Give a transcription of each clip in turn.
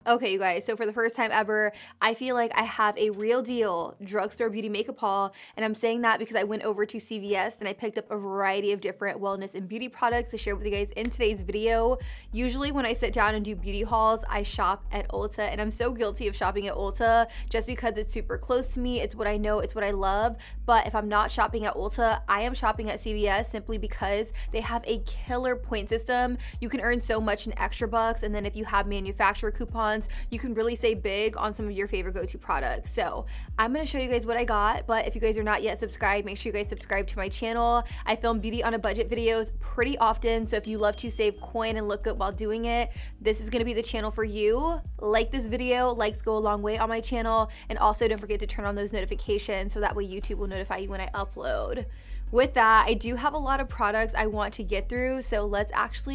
Okay, you guys, so for the first time ever, I feel like I have a real deal drugstore beauty makeup haul, and I'm saying that because I went over to CVS and I picked up a variety of different wellness and beauty products to share with you guys in today's video. Usually when I sit down and do beauty hauls, I shop at Ulta, and I'm so guilty of shopping at Ulta just because it's super close to me, it's what I know, it's what I love. But if I'm not shopping at Ulta, I am shopping at CVS simply because they have a killer point system. You can earn so much in extra bucks, and then if you have manufacturer coupons, you can really save big on some of your favorite go-to products. So I'm gonna show you guys what I got, but if you guys are not yet subscribed, make sure you guys subscribe to my channel. I film beauty on a budget videos pretty often, so if you love to save coin and look good while doing it, this is gonna be the channel for you. Like this video, likes go a long way on my channel, and also don't forget to turn on those notifications so that way YouTube will notify you when I upload. With that, I do have a lot of products I want to get through, so let's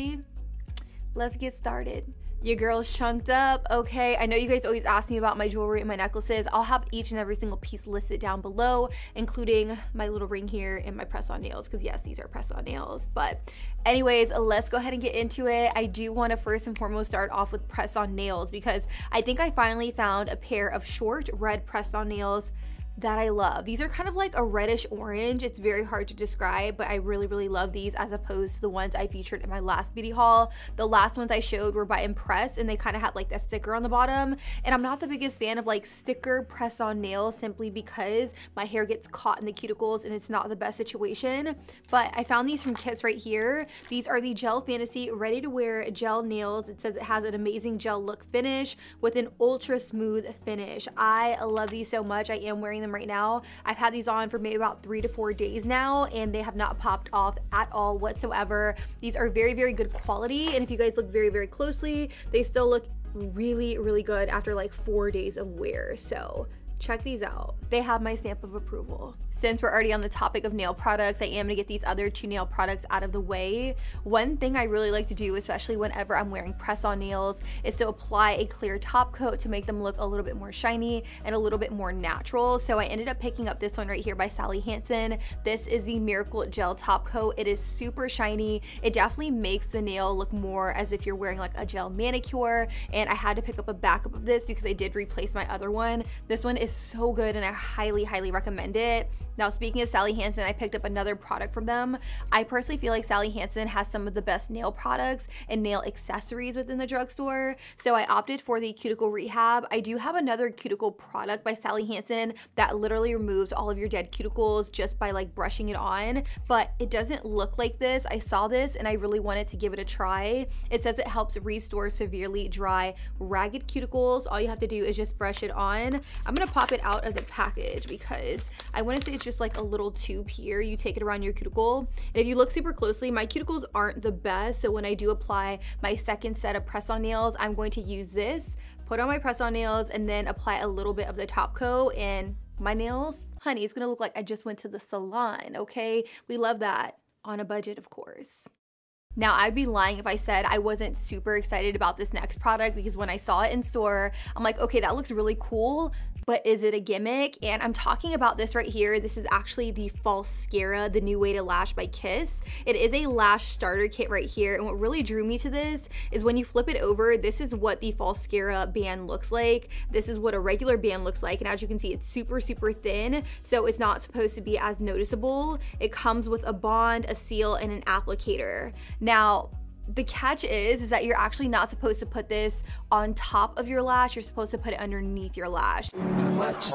get started. Your girl's chunked up. Okay, I know you guys always ask me about my jewelry and my necklaces. I'll have each and every single piece listed down below, including my little ring here and my press-on nails, because yes, these are press-on nails. But anyways, let's go ahead and get into it. I do want to first and foremost start off with press-on nails because I think I finally found a pair of short red press-on nails that I love. These are kind of like a reddish orange. It's very hard to describe, but I really love these as opposed to the ones I featured in my last beauty haul. The last ones I showed were by Impress, and they kind of had like that sticker on the bottom, and I'm not the biggest fan of like sticker press-on nails simply because my hair gets caught in the cuticles and it's not the best situation. But I found these from Kiss right here. These are the Gel Fantasy ready to wear gel nails. It says it has an amazing gel look finish with an ultra smooth finish. I love these so much. I am wearing them right now. I've had these on for maybe about 3 to 4 days now, and they have not popped off at all whatsoever. These are very good quality, and if you guys look very closely, they still look really good after like 4 days of wear. So check these out. They have my stamp of approval. Since we're already on the topic of nail products, I am gonna get these other 2 nail products out of the way. One thing I really like to do, especially whenever I'm wearing press-on nails, is to apply a clear top coat to make them look a little bit more shiny and a little bit more natural. So I ended up picking up this one right here by Sally Hansen. This is the Miracle Gel Top Coat. It is super shiny. It definitely makes the nail look more as if you're wearing like a gel manicure, and I had to pick up a backup of this because I did replace my other one. This one is so good and I highly recommend it. Now, speaking of Sally Hansen, I picked up another product from them. I personally feel like Sally Hansen has some of the best nail products and nail accessories within the drugstore, so I opted for the Cuticle Rehab. I do have another cuticle product by Sally Hansen that literally removes all of your dead cuticles just by like brushing it on, but it doesn't look like this. I saw this and I really wanted to give it a try. It says it helps restore severely dry, ragged cuticles. All you have to do is just brush it on. I'm gonna pop it out of the package because I want to say it's just like a little tube here. You take it around your cuticle, and if you look super closely, my cuticles aren't the best, so when I do apply my second set of press-on nails, I'm going to use this, put on my press-on nails, and then apply a little bit of the top coat, and my nails, honey, it's gonna look like I just went to the salon. Okay, we love that on a budget, of course. Now, I'd be lying if I said I wasn't super excited about this next product because when I saw it in store, I'm like, okay, that looks really cool, but is it a gimmick? And I'm talking about this right here. This is actually the Falscara, the new way to lash by Kiss. It is a lash starter kit right here, and what really drew me to this is when you flip it over, this is what the Falscara band looks like. This is what a regular band looks like, and as you can see, it's super thin, so it's not supposed to be as noticeable. It comes with a bond, a seal, and an applicator. Now, the catch is that you're actually not supposed to put this on top of your lash. You're supposed to put it underneath your lash. What you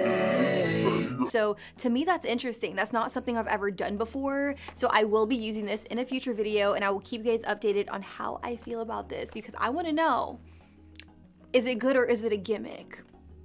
say? So to me, that's interesting. That's not something I've ever done before. So I will be using this in a future video, and I will keep you guys updated on how I feel about this because I want to know, is it good or is it a gimmick?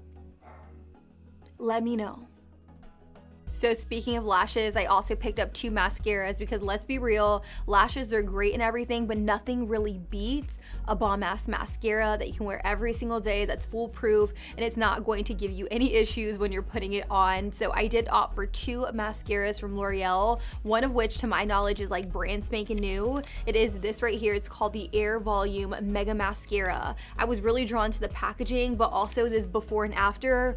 Let me know. So speaking of lashes, I also picked up 2 mascaras because let's be real, lashes are great and everything, but nothing really beats a bomb-ass mascara that you can wear every single day, that's foolproof, and it's not going to give you any issues when you're putting it on. So I did opt for 2 mascaras from L'Oreal, one of which to my knowledge is like brand spanking new. It is this right here. It's called the Air Volume Mega Mascara. I was really drawn to the packaging, but also this before and after,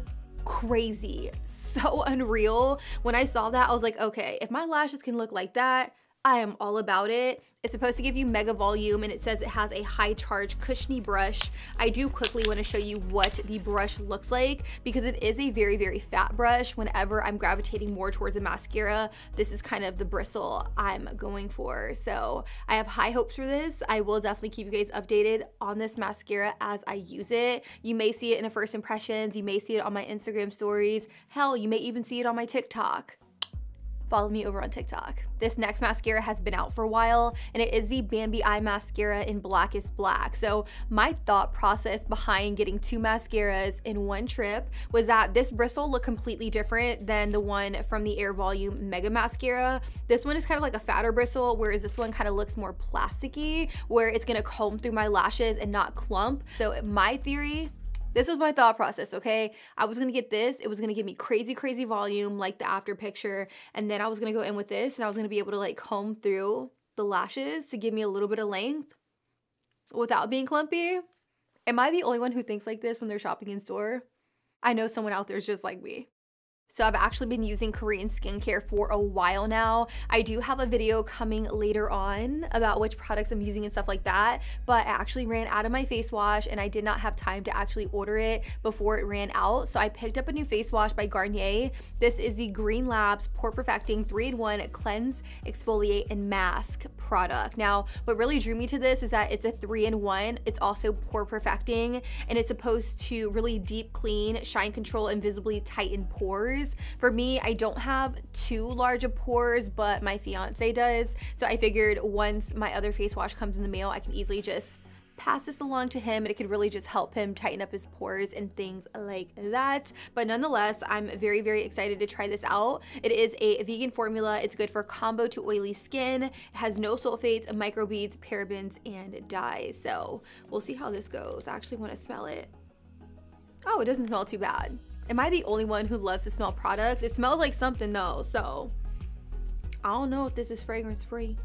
crazy. So unreal. When I saw that, I was like, okay, if my lashes can look like that, I am all about it. It's supposed to give you mega volume, and it says it has a high charge cushiony brush. I do quickly want to show you what the brush looks like because it is a very, very fat brush. Whenever I'm gravitating more towards a mascara, this is kind of the bristle I'm going for. So I have high hopes for this. I will definitely keep you guys updated on this mascara as I use it. You may see it in a first impressions. You may see it on my Instagram stories. Hell, you may even see it on my TikTok. Follow me over on TikTok. This next mascara has been out for a while, and it is the Bambi Eye Mascara in Blackest Black. So my thought process behind getting 2 mascaras in one trip was that this bristle looked completely different than the one from the Air Volume Mega Mascara. This one is kind of like a fatter bristle, whereas this one kind of looks more plasticky, where it's gonna comb through my lashes and not clump. So my theory, this was my thought process, okay? I was gonna get this, it was gonna give me crazy, crazy volume like the after picture, and then I was gonna go in with this and I was gonna be able to like comb through the lashes to give me a little bit of length without being clumpy. Am I the only one who thinks like this when they're shopping in store? I know someone out there is just like me. So I've actually been using Korean skincare for a while now. I do have a video coming later on about which products I'm using and stuff like that, but I actually ran out of my face wash and I did not have time to actually order it before it ran out. So I picked up a new face wash by Garnier. This is the Green Labs Pore Perfecting 3-in-1 Cleanse, Exfoliate, and Mask product. Now, what really drew me to this is that it's a 3-in-1. It's also pore perfecting, and it's supposed to really deep clean, shine control, and visibly tighten pores. For me, I don't have too large of pores, but my fiance does. So I figured once my other face wash comes in the mail, I can easily just pass this along to him and it could really just help him tighten up his pores and things like that. But nonetheless, I'm very, very excited to try this out. It is a vegan formula. It's good for combo to oily skin. It has no sulfates, microbeads, parabens, and dyes. So we'll see how this goes. I actually want to smell it. Oh, it doesn't smell too bad. Am I the only one who loves to smell products? It smells like something though, so I don't know if this is fragrance free.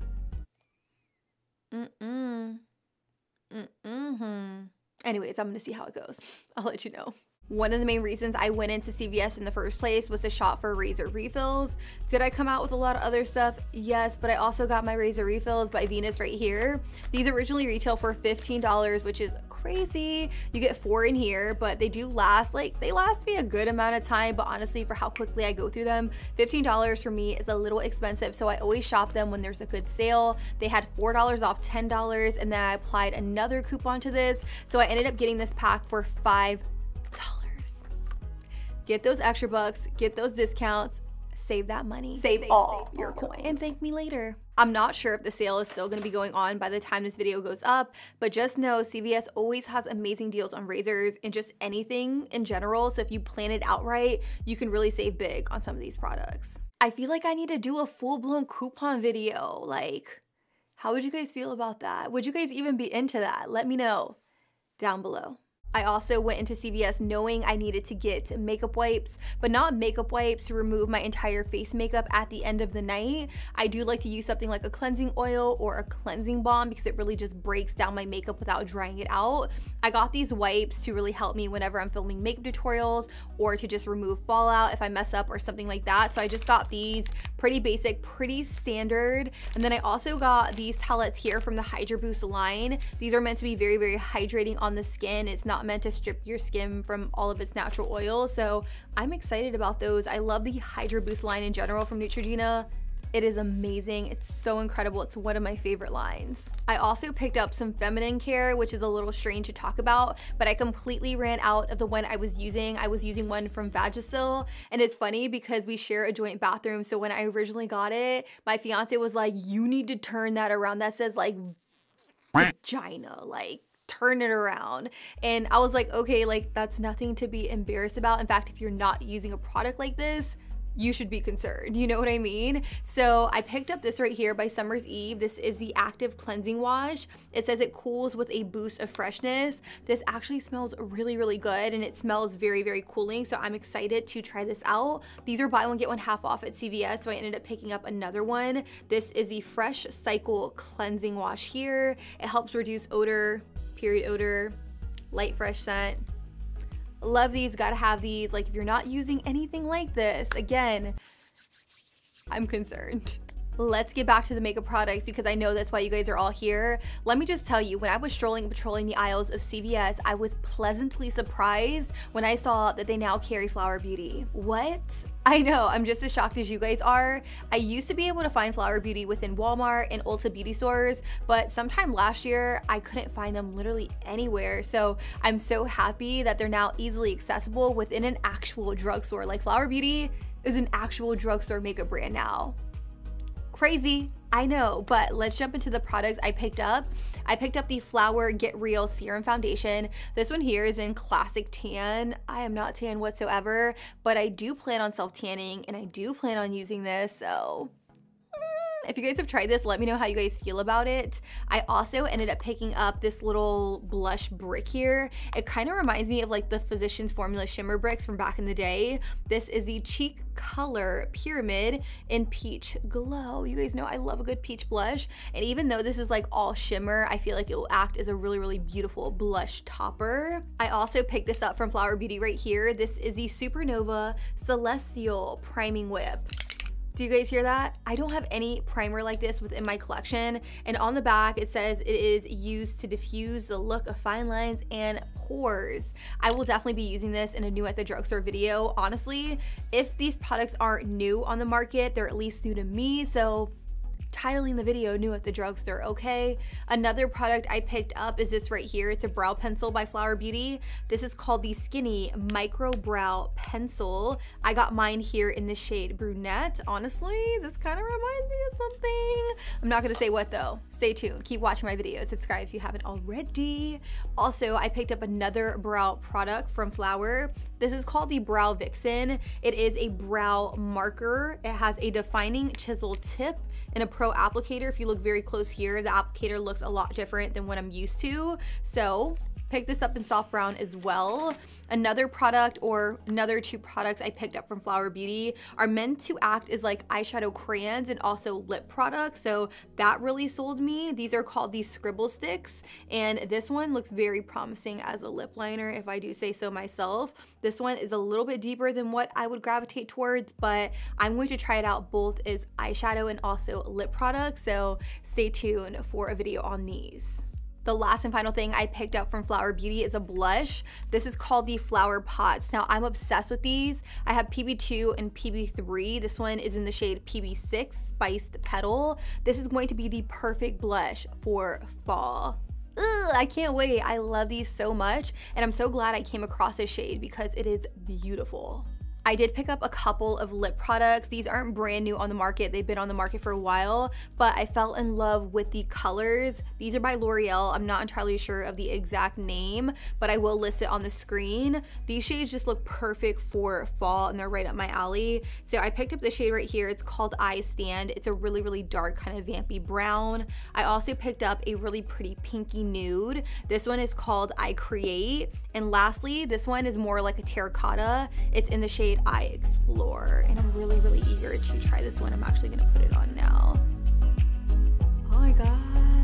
Anyways, I'm gonna see how it goes. I'll let you know. One of the main reasons I went into CVS in the first place was to shop for razor refills. Did I come out with a lot of other stuff? Yes, but I also got my razor refills by Venus right here. These originally retail for $15, which is crazy. You get 4 in here, but they do last, like they last me a good amount of time, but honestly for how quickly I go through them, $15 for me is a little expensive, so I always shop them when there's a good sale. They had $4 off $10, and then I applied another coupon to this, so I ended up getting this pack for $5. Get those extra bucks, get those discounts, save that money, save all your coins, and thank me later. I'm not sure if the sale is still going to be going on by the time this video goes up, but just know CVS always has amazing deals on razors and just anything in general. So if you plan it out right, you can really save big on some of these products. I feel like I need to do a full-blown coupon video. Like, how would you guys feel about that? Would you guys even be into that? Let me know down below. I also went into CVS knowing I needed to get makeup wipes, but not makeup wipes to remove my entire face makeup at the end of the night. I do like to use something like a cleansing oil or a cleansing balm because it really just breaks down my makeup without drying it out. I got these wipes to really help me whenever I'm filming makeup tutorials or to just remove fallout if I mess up or something like that. So I just got these, pretty basic, pretty standard. And then I also got these towelettes here from the Hydra Boost line. These are meant to be very, very hydrating on the skin. It's not meant to strip your skin from all of its natural oil, so I'm excited about those. I love the Hydra Boost line in general from Neutrogena. It is amazing. It's so incredible. It's one of my favorite lines. I also picked up some feminine care, which is a little strange to talk about, but I completely ran out of the one I was using. I was using one from Vagisil, and it's funny because we share a joint bathroom, so when I originally got it, my fiance was like, you need to turn that around. That says like vagina, like turn it around. And I was like, okay, like that's nothing to be embarrassed about. In fact, if you're not using a product like this, you should be concerned, you know what I mean? So I picked up this right here by Summer's Eve. This is the Active Cleansing Wash. It says it cools with a boost of freshness. This actually smells really, really good, and it smells very, very cooling, so I'm excited to try this out. These are buy one, get one half off at CVS, so I ended up picking up another one. This is the Fresh Cycle Cleansing Wash here. It helps reduce odor, period odor, light fresh scent. Love these, gotta have these. Like if you're not using anything like this, again, I'm concerned. Let's get back to the makeup products because I know that's why you guys are all here. Let me just tell you, when I was strolling and patrolling the aisles of CVS, I was pleasantly surprised when I saw that they now carry Flower Beauty. What? I know, I'm just as shocked as you guys are. I used to be able to find Flower Beauty within Walmart and Ulta beauty stores, but sometime last year, I couldn't find them literally anywhere. So I'm so happy that they're now easily accessible within an actual drugstore. Like Flower Beauty is an actual drugstore makeup brand now. Crazy, I know, but let's jump into the products I picked up. I picked up the Flower Get Real Serum Foundation. This one here is in Classic Tan. I am not tan whatsoever, but I do plan on self-tanning and I do plan on using this, so if you guys have tried this, let me know how you guys feel about it. I also ended up picking up this little blush brick here. It kind of reminds me of like the Physicians Formula shimmer bricks from back in the day. This is the Cheek Color Pyramid in Peach Glow. You guys know I love a good peach blush, and even though this is like all shimmer, I feel like it will act as a really, really beautiful blush topper. I also picked this up from Flower Beauty right here. This is the Supernova Celestial Priming Whip. Do you guys hear that? I don't have any primer like this within my collection, and on the back it says it is used to diffuse the look of fine lines and pores. I will definitely be using this in a new at the drugstore video. Honestly, if these products aren't new on the market, they're at least new to me, so titling the video new at the drugstore, okay? Another product I picked up is this right here. It's a brow pencil by Flower Beauty. This is called the Skinny Micro Brow Pencil. I got mine here in the shade Brunette. Honestly, this kind of reminds me of something. I'm not gonna say what though. Stay tuned, keep watching my videos, subscribe if you haven't already. Also, I picked up another brow product from Flower. This is called the Brow Vixen. It is a brow marker. It has a defining chisel tip and a pro applicator. If you look very close here, the applicator looks a lot different than what I'm used to. So pick this up in soft brown as well. Another product, or another two products I picked up from Flower Beauty, are meant to act as like eyeshadow crayons and also lip products, so that really sold me. These are called the Scribble Sticks, and this one looks very promising as a lip liner, if I do say so myself. This one is a little bit deeper than what I would gravitate towards, but I'm going to try it out both as eyeshadow and also lip products, so stay tuned for a video on these. The last and final thing I picked up from Flower Beauty is a blush. This is called the Flower Pots. Now, I'm obsessed with these. I have PB2 and PB3. This one is in the shade PB6, Spiced Petal. This is going to be the perfect blush for fall. Ugh, I can't wait. I love these so much, and I'm so glad I came across this shade because it is beautiful. I did pick up a couple of lip products. These aren't brand new on the market. They've been on the market for a while, but I fell in love with the colors. These are by L'Oreal. I'm not entirely sure of the exact name, but I will list it on the screen. These shades just look perfect for fall, and they're right up my alley. So I picked up this shade right here. It's called I Stand. It's a really, really dark kind of vampy brown. I also picked up a really pretty pinky nude. This one is called I Create. And lastly, this one is more like a terracotta. It's in the shade I Explore, and I'm really, really eager to try this one. I'm actually gonna put it on now. Oh my god.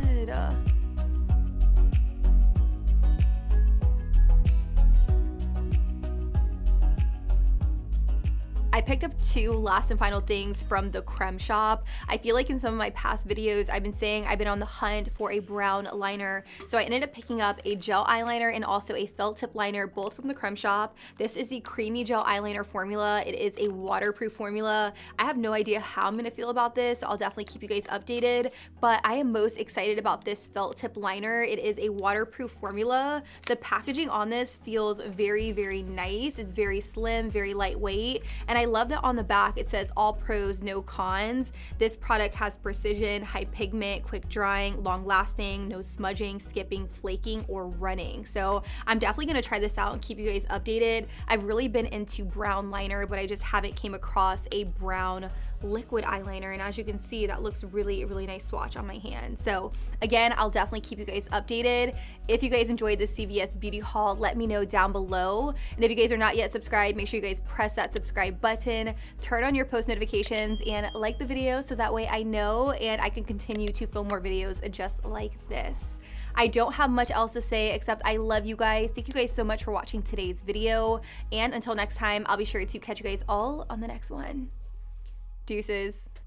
I picked up two last and final things from the Creme Shop. I feel like in some of my past videos, I've been saying I've been on the hunt for a brown liner. So I ended up picking up a gel eyeliner and also a felt tip liner, both from the Creme Shop. This is the Creamy Gel Eyeliner formula. It is a waterproof formula. I have no idea how I'm gonna feel about this. I'll definitely keep you guys updated, but I am most excited about this felt tip liner. It is a waterproof formula. The packaging on this feels very, very nice. It's very slim, very lightweight, and I love that on the back it says all pros, no cons. This product has precision, high pigment, quick drying, long lasting, no smudging, skipping, flaking, or running. So I'm definitely gonna try this out and keep you guys updated. I've really been into brown liner, but I just haven't came across a brown liquid eyeliner, and as you can see, that looks really, really nice swatch on my hand. So again, I'll definitely keep you guys updated. If you guys enjoyed this CVS beauty haul, let me know down below, and if you guys are not yet subscribed, make sure you guys press that subscribe button, turn on your post notifications, and like the video so that way I know and I can continue to film more videos just like this. I don't have much else to say except I love you guys. Thank you guys so much for watching today's video, and until next time, I'll be sure to catch you guys all on the next one. Deuces.